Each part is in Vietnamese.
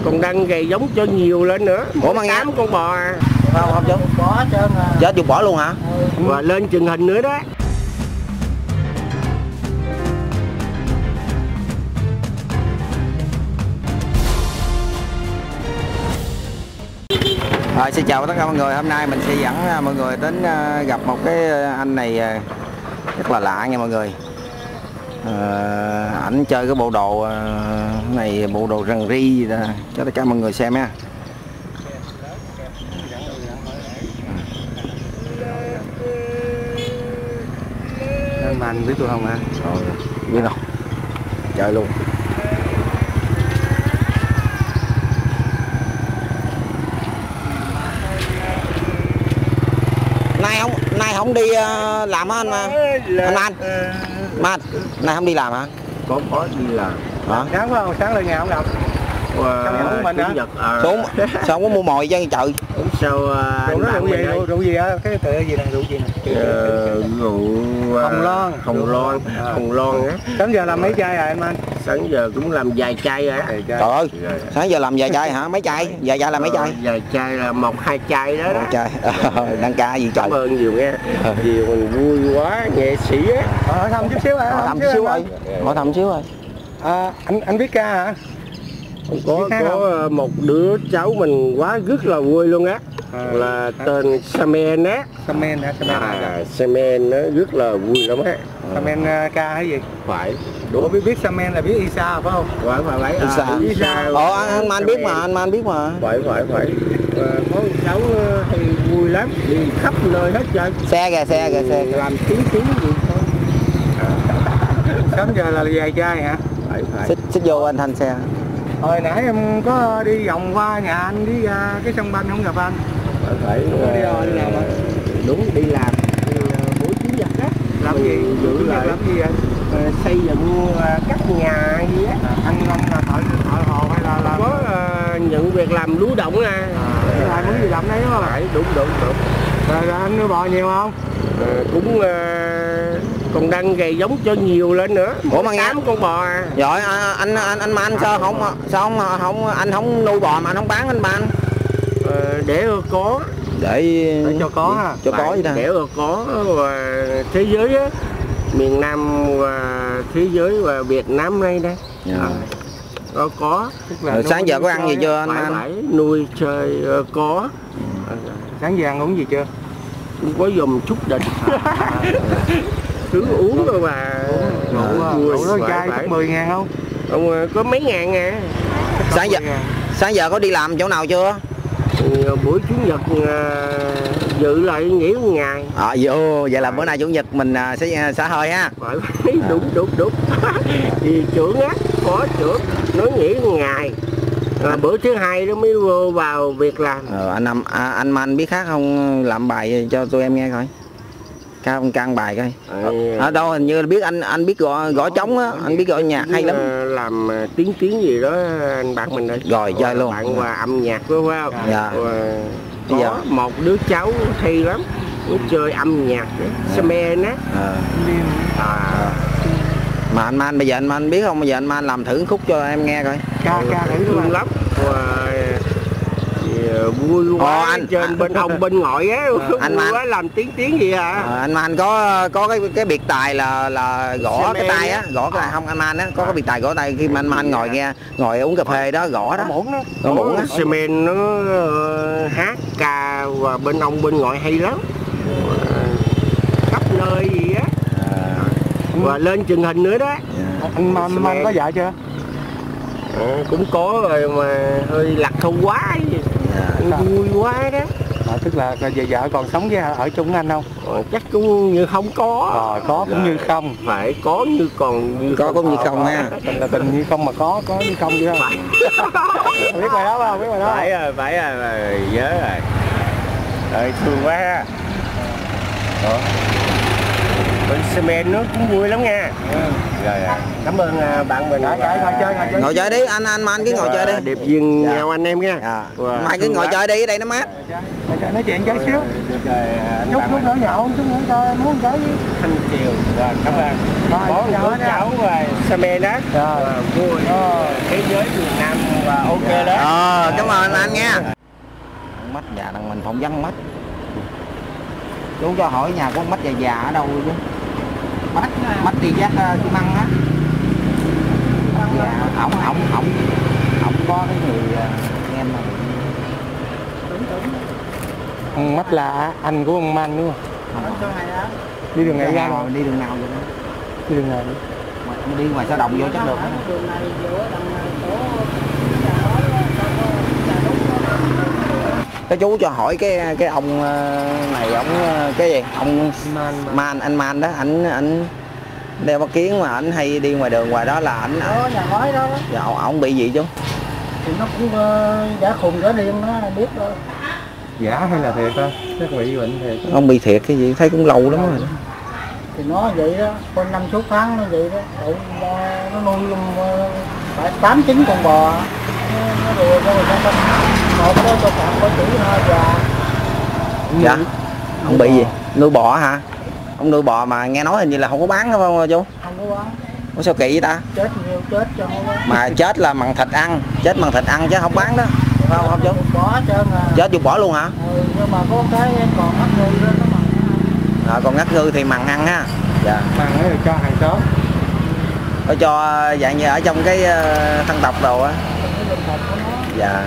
Còn đăng gầy giống cho nhiều lên nữa. Ủa mà nghe 8 con bò à. Không chú? Bỏ trơn à. Chết chú bỏ luôn hả? Và lên truyền hình nữa đó. Rồi, xin chào tất cả mọi người. Hôm nay mình sẽ dẫn mọi người đến gặp một cái anh này rất là lạ nha mọi người. Ảnh chơi cái bộ đồ này, bộ đồ rần ri gì đó, cho tất cả mọi người xem nha. Mà anh biết tôi không hả? Rồi, biết không? Chơi luôn. Nay không đi làm hả anh mà? Anh nay không đi làm hả? Có đi làm. Hả? Sáng phải không? Sáng lên nhà không gặp. Mình hả? Xuống, sao không có mua mồi chứ trời? Sao rượu gì á? Cái tựa gì nè, rượu gì nè? Rượu Hồng Loan á. Sáng giờ làm mấy chai rồi anh anh? Sáng giờ cũng làm vài chai rồi á. Trời ơi, sáng giờ làm vài chai hả? Mấy chai? Vài chai là mấy chai? Vài chai là 1-2 chai đó. 1 chai. Đăng ca gì trời. Cảm ơn nhiều nghe. Vì mình vui quá, nghệ sĩ á. Hỏi thăm chút xíu hả? Hỏi thăm chút xíu rồi. Hỏi thăm xíu rồi. Anh biết ca hả? Có một đứa cháu mình quá rất là vui luôn á. Là tên Samen á. Samen hả? Samen nó rất là vui lắm á. Samen ca hay gì? Phải. Ủa biết Samen là biết Isa phải không? Phải. Isa. Anh Man biết mà, anh Man biết mà. Phải. Có cháu hay vui lắm, đi khắp nơi hết trơn. Xe kìa. Làm tiếng gì thôi. Sáng giờ là vài chai hả? Phải. Xích vô anh thanh xe. Hồi nãy em có đi vòng qua nhà anh, đi ra cái sông Banh không gặp anh. Phải. Đi làm hả? Đúng, đi làm. Buổi chủ nhật á. Làm gì? Làm gì vậy? Xây dựng các nhà gì á. Anh là thợ hồ hay là có nhận việc làm lúa động nè. Làm muốn gì làm đấy đúng không? Phải, đúng. Rồi anh nuôi bò nhiều không? Cũng còn đăng gầy giống cho nhiều lên nữa. Ủa mà nghe 8 con bò à. Rồi anh Man sao không anh không nuôi bò mà anh không bán anh Man? Để có. Để cho có ha. Cho có vậy ta. Để có và thế giới á, miền Nam và thế giới và Việt Nam đây đây. Có. Rồi sáng giờ có ăn gì chưa anh Man? Phải nuôi chơi có. Sáng giờ ăn uống gì chưa? Không có dùng chút đỉnh. Cứ uống thôi mà. Ngủ đó chai 10.000 không? Ông có mấy ngàn à. Sáng giờ có đi làm chỗ nào chưa? Buổi chủ nhật dự lại nghỉ một ngày. Vậy là bữa nay chủ nhật mình sẽ xả hơi ha. Phải. Đúng. Thì trưởng á, có trưởng nói nghỉ một ngày. Bữa thứ hai đó mới vô vào việc làm. Anh Man biết hát không, làm bài cho tụi em nghe coi. Can bài coi. Ở đâu hình như biết anh biết gõ trống á, anh biết gõ nhạc hay lắm. Làm tiếng gì đó anh bạn mình đây. Rồi chơi luôn. Bạn và âm nhạc phải không? Dạ. Có giờ một đứa cháu hay lắm, nó chơi âm nhạc, Samen á. Mà anh Man bây giờ anh Man biết không, bây giờ anh Man làm thử khúc cho em nghe coi. Ca thử lắm. Vui quá. Anh trên bên hông bên ngoại á. Anh Man quá làm tiếng gì hả? Anh Man có cái biệt tài là gõ cái tay á, gõ cái tay không anh Man á, có cái biệt tài gõ tay khi mà anh Man ngồi uống cà phê đó gõ đó. Muỗng á. Samen nó hát ca và bên ông bên ngoại hay lắm. Khắp nơi gì á. Và lên truyền hình nữa đó. Anh Man có dạy chưa? Cũng có rồi mà hơi lạc thâu quá. Vui quá đó. Tức là về vợ còn sống với ở chung với anh không? Chắc cũng như không có. Có cũng như không. Phải có như còn như có cũng như không ha. Tình như không mà có như không chứ không? Biết bài đó không? Biết bài đó. Phải rồi, nhớ rồi. Thương quá ha. Bên Semen nước cũng vui lắm nha. Rồi, cảm ơn bạn mình. Ngồi chơi đi, anh Man cứ ngồi chơi đi. Điệp duyên nhau anh em nha. Mai cứ ngồi chơi đi, ở đây nó mát. Nói chuyện chơi xíu. Chút nữa nhậu, chút nữa cho muốn chơi với Thanh Kiều. Rồi, cảm ơn. Có cháu và Semen đó. Vui. Thế giới Việt Nam và ok đó. Cảm ơn anh nha. Mắt nhà thằng mình phỏng vấn mắt. Chú cho hỏi nhà có mắt già già ở đâu chứ? Mắt đi giác xi măng á. Ổng có cái người em mà mắt là anh của ông Man đúng không? Đi đường này ra rồi. Đi đường nào vậy đó? Đi đường này. Đi ngoài Sao Đồng vô chắc được. Cái chú cho hỏi cái ông này, ông cái gì? Ông Man, anh Man đó, ảnh đeo mắt kiến mà ảnh hay đi ngoài đường ngoài đó là ảnh. Nhà ngói đó. Dạ, ông bị gì chú? Thì nó cũng đã khùng đã điên nó biết thôi. Giả hay là thiệt thôi? Chắc bị bệnh thiệt. Ông bị thiệt cái gì? Thấy cũng lâu lắm rồi. Thì nó vậy đó, con 5-6 tháng nó vậy đó. Nó nuôi phải 8-9 con bò. Nó đùa cho người ta một đó cho cặp có chỉ thôi già. Dạ. Ông bị gì? Nuôi bò hả? Ông nuôi bò mà nghe nói hình như là không có bán đúng không chú? Không có bán. Ủa sao kỳ vậy ta? Chết nhiều chết cho không bán. Mà chết là bằng thịt ăn, chết bằng thịt ăn chứ không bán đó. Phải không chú? Bỏ trơn à. Chết dùng bỏ luôn hả? Nhưng mà có cái còn ngắt ngư đó nó mặn. Còn ngắt ngư thì mặn ăn ha. Dạ. Mặn ấy cho hàng xóm. Nó cho dạng như ở trong cái thân tộc đồ á. Dạ.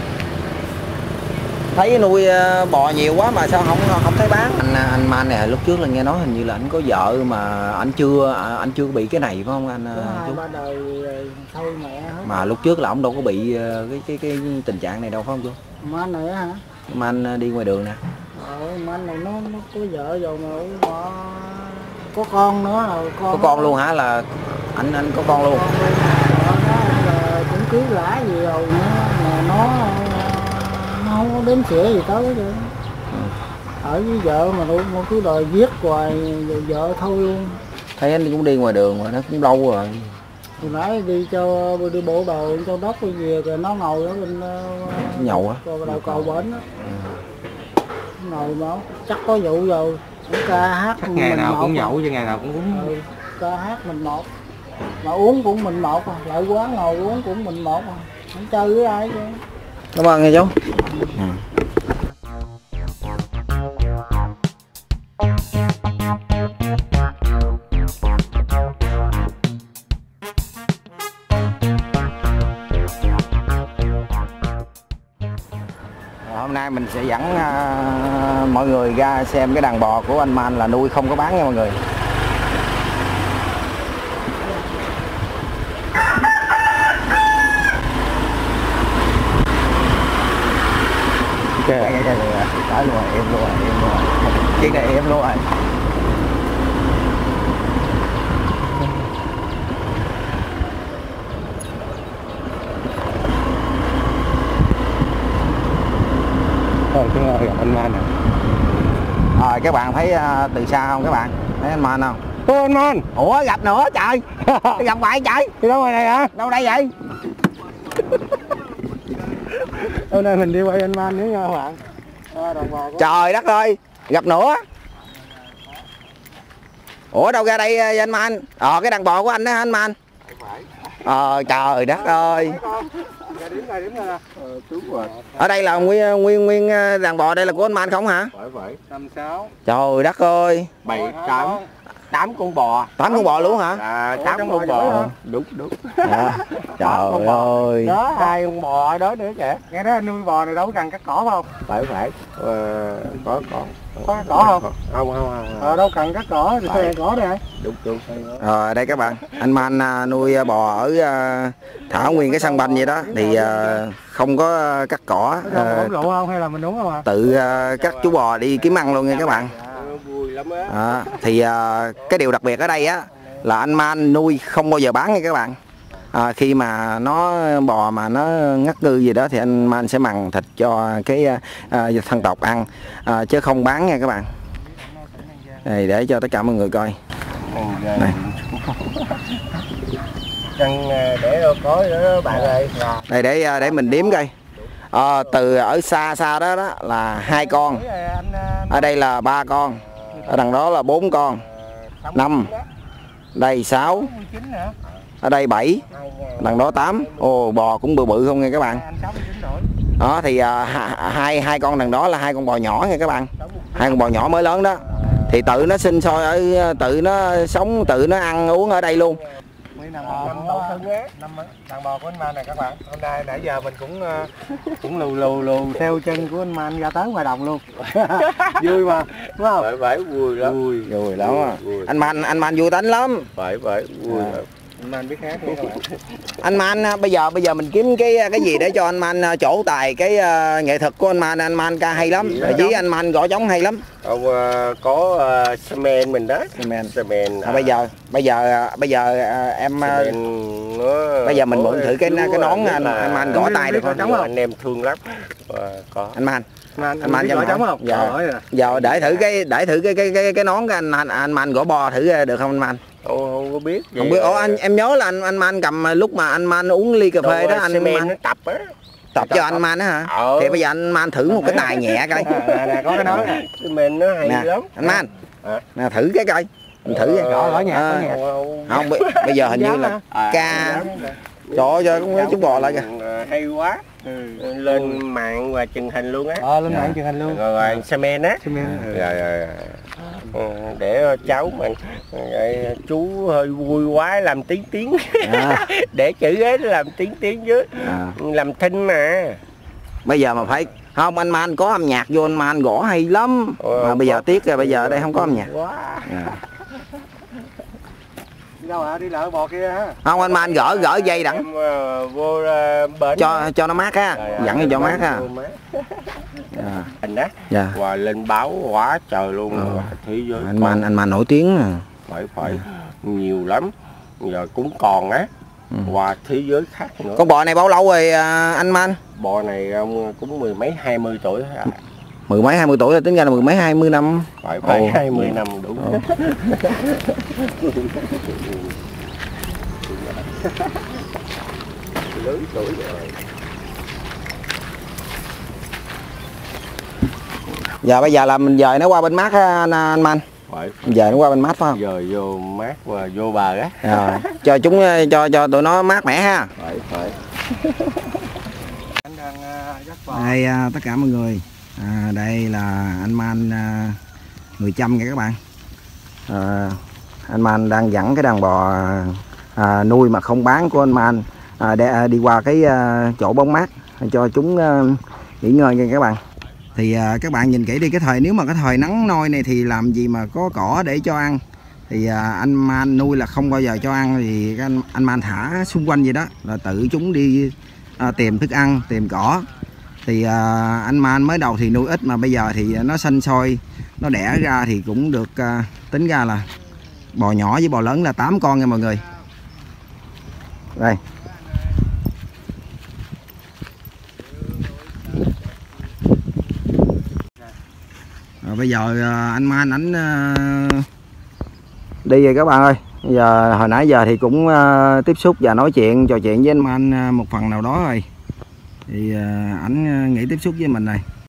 Thấy nuôi bò nhiều quá mà sao không thấy bán. Anh Man này lúc trước là nghe nói hình như là anh có vợ mà anh chưa bị cái này phải không anh chú? Ba đời thôi mẹ hết. Mà lúc trước là ông đâu có bị cái tình trạng này đâu phải không chú? Man này hả? Man đi ngoài đường nè. Man này nó có vợ rồi mà có con nữa rồi Có con luôn hả? Là anh có con luôn. Cũng cưới lã gì rồi nữa mà nó không có đếm xỉa gì tới vậy. Ở với vợ mà nó cứ đòi giết hoài rồi vợ thôi luôn. Thấy anh cũng đi ngoài đường mà nó cũng lâu rồi. Hồi nãy đi đi bộ đầu cho đất cái gì rồi nó ngồi ở bên nhậu á, đầu cầu bển á. Ngồi mà chắc có vụ rồi. Ca hát chắc ngày nào cũng nhậu chứ ngày nào cũng uống. Ca hát mình một mà uống cũng mình một lại quán ngồi uống cũng mình một không chơi với ai chứ. Cảm ơn nghe chú. Hôm nay mình sẽ dẫn mọi người ra xem cái đàn bò của anh Man là nuôi không có bán nha mọi người. Okay. Tới luôn rồi, em luôn rồi. Chiếc này em luôn rồi. Rồi chúng ta gặp anh Man nè. Rồi các bạn thấy từ xa không các bạn? Thấy anh Man không? Ô anh Man. Ủa gặp nữa trời. Gặp hoài trời. Đi đâu ngoài này hả? Đâu đây vậy? Hôm nay mình đi quay anh Man nữa nha các bạn. Trời đất ơi, gặp nữa. Ủa đâu ra đây anh Man? Cái đàn bò của anh đó anh Man. Trời đất ơi. Ở đây là nguyên đàn bò đây là của anh Man không hả? Phải. 5-6. Trời đất ơi. 8 con bò. 8 con bò luôn hả? 8 con bò. Đúng. Trời ơi. Đó 2 con bò đó nữa kìa. Nghe đó nuôi bò này đâu cần cắt cỏ không? Phải. Có cỏ không? Không. Đâu cần cắt cỏ thì thuê cỏ đây. Đúng. Rồi đây các bạn, anh Man nuôi bò ở thả nguyên cái sân banh vậy đó thì không có cắt cỏ. Uống rượu không hay là mình uống không ạ? Tự cắt chú bò đi kiếm ăn luôn nha các bạn. Vui lắm á. Thì cái điều đặc biệt ở đây á là anh Man nuôi không bao giờ bán nha các bạn. Khi mà nó bò mà nó ngắt ngư gì đó thì anh Man sẽ mằn thịt cho cái thân tộc ăn chứ không bán nha các bạn. Đây để cho tất cả mọi người coi. Này. Chân để đâu có nữa bạn ơi. Đây để mình đếm coi. Từ ở xa xa đó là 2 con. Ở đây là 3 con. Ở đằng đó là 4 con. 5. Đây 6. Ở đây 7. Đằng đó 8. Ồ, bò cũng bự bự không nha các bạn. Đó thì hai con đằng đó là 2 con bò nhỏ nha các bạn. 2 con bò nhỏ mới lớn đó. Thì tự nó sinh sôi ở, tự nó sống, tự nó ăn uống ở đây luôn. Đàn bò của anh Man này các bạn. Hôm nay nãy giờ mình cũng lù theo chân của anh Man ra tới ngoài đồng luôn. Vui mà, đúng không? Phải vui lắm. Vui lắm à. Anh Man vui tính lắm. Phải vui. Anh Man biết hát không các bạn? Anh Man bây giờ mình kiếm cái gì để cho anh Man trổ tài cái nghệ thuật của anh Man ca hay lắm. Với anh Man gõ trống hay lắm. Ông có semen mình đó. Semen. Bây giờ em bây giờ mình mượn thử cái nón anh Man gõ tay được không? Anh em thương lắm. Có. Anh Man biết gõ trống không? Giờ để thử cái nón của anh Man gõ bò thử được không anh Man? Không có biết. Không biết. Em nhớ là anh Man cầm lúc mà anh Man uống ly cà phê đó, anh Man nó tập á. Tập cho anh Man đó hả? Thì bây giờ anh Man thử một cái tài nhẹ coi. Nè có cái nói mình nó hay lắm. Anh Man. Nè thử cái coi. Mình thử gõ nhạc không bây giờ hình như là ca cho chú bò lại kìa. Hay quá. Lên mạng và truyền hình luôn á. Lên mạng truyền hình luôn. Rồi semen á. Rồi. Để cháu mình chú hơi vui quá làm tiếng để chữ ấy làm tiếng chứ làm thinh mà. Bây giờ mà phải không, anh Man có âm nhạc vô, anh Man gõ hay lắm mà bây giờ tiếc rồi, bây giờ ở đây không có âm nhạc. Đi đâu hả? Đi lỡ bò kia ha. Không, anh Man gỡ dây đặng vô bển cho nó mát á, dặn cho mát á. Hình á. Dạ. Và lên báo quá trời luôn. Thế giới anh Man nổi tiếng phải nhiều lắm. Giờ cũng còn á. Và thế giới khác nữa. Con bò này bao lâu rồi anh Man? Bò này ông cũng mười mấy 20 tuổi à. Mười mấy 20 tuổi là tính ra là mười mấy 20 năm. Phải 20 năm đúng. Lớn tuổi rồi. Giờ bây giờ là mình dời nó qua bên mát á anh Man. Giờ nó qua bên mát phải không? Giờ vô mát và vô bờ á. Rồi, cho chúng cho tụi nó mát mẻ ha. Phải. Đây tất cả mọi người. Đây là anh Man người Chăm kìa các bạn. Anh Man đang dẫn cái đàn bò nuôi mà không bán của anh Man để đi qua cái chỗ bóng mát cho chúng nghỉ ngơi nha các bạn. Thì các bạn nhìn kỹ đi, nếu mà cái thời nắng nôi này thì làm gì mà có cỏ để cho ăn. Thì anh Man nuôi là không bao giờ cho ăn, thì anh Man thả xung quanh vậy đó, là tự chúng đi tìm thức ăn, tìm cỏ. Thì anh Man mới đầu thì nuôi ít, mà bây giờ thì nó sanh sôi, nó đẻ ra thì cũng được tính ra là bò nhỏ với bò lớn là 8 con nha mọi người. Đây. Rồi bây giờ anh Man ảnh đi rồi các bạn ơi. Giờ hồi nãy giờ thì cũng tiếp xúc và nói chuyện, trò chuyện với anh Man một phần nào đó rồi. Thì ảnh nghỉ tiếp xúc với mình này.